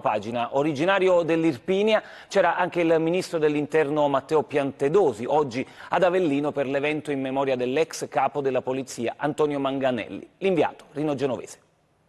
pagina. Originario dell'Irpinia c'era anche il ministro dell'Interno Matteo Piantedosi, oggi ad Avellino per l'evento in memoria dell'ex capo della polizia Antonio Manganelli. L'inviato Rino Genovese.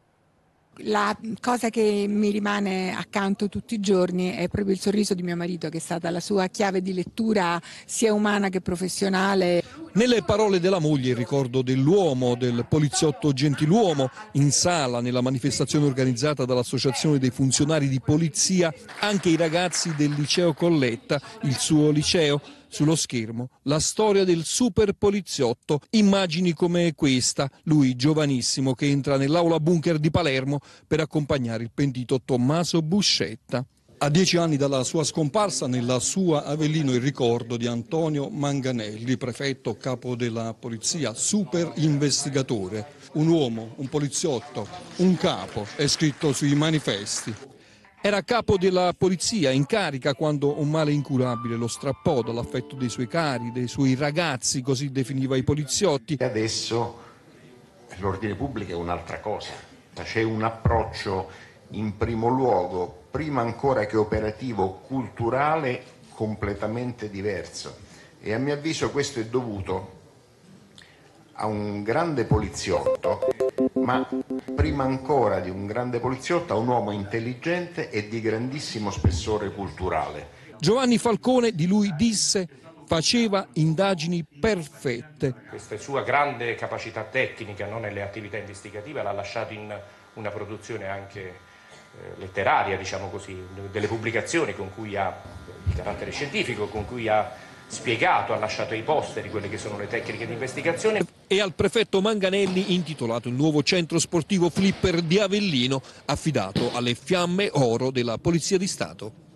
La cosa che mi rimane accanto tutti i giorni è proprio il sorriso di mio marito, che è stata la sua chiave di lettura sia umana che professionale. Nelle parole della moglie il ricordo dell'uomo, del poliziotto gentiluomo, in sala nella manifestazione organizzata dall'Associazione dei funzionari di polizia, anche i ragazzi del liceo Colletta, il suo liceo. Sullo schermo la storia del super poliziotto, immagini come questa, lui giovanissimo che entra nell'aula bunker di Palermo per accompagnare il pentito Tommaso Buscetta. A 10 anni dalla sua scomparsa, nella sua Avellino il ricordo di Antonio Manganelli, prefetto capo della polizia, super investigatore, un uomo, un poliziotto, un capo, è scritto sui manifesti. Era capo della polizia in carica quando un male incurabile lo strappò dall'affetto dei suoi cari, dei suoi ragazzi, così definiva i poliziotti. E adesso l'ordine pubblico è un'altra cosa, c'è un approccio in primo luogo, prima ancora che operativo, culturale, completamente diverso. E a mio avviso questo è dovuto a un grande poliziotto, ma prima ancora di un grande poliziotto a un uomo intelligente e di grandissimo spessore culturale. Giovanni Falcone di lui disse: faceva indagini perfette. Questa sua grande capacità tecnica, no, nelle attività investigative l'ha lasciato in una produzione anche letteraria, diciamo così, delle pubblicazioni con cui ha il carattere scientifico, con cui ha spiegato, ha lasciato ai posteri quelle che sono le tecniche di investigazione. E al prefetto Manganelli intitolato il nuovo centro sportivo Flipper di Avellino, affidato alle Fiamme Oro della Polizia di Stato.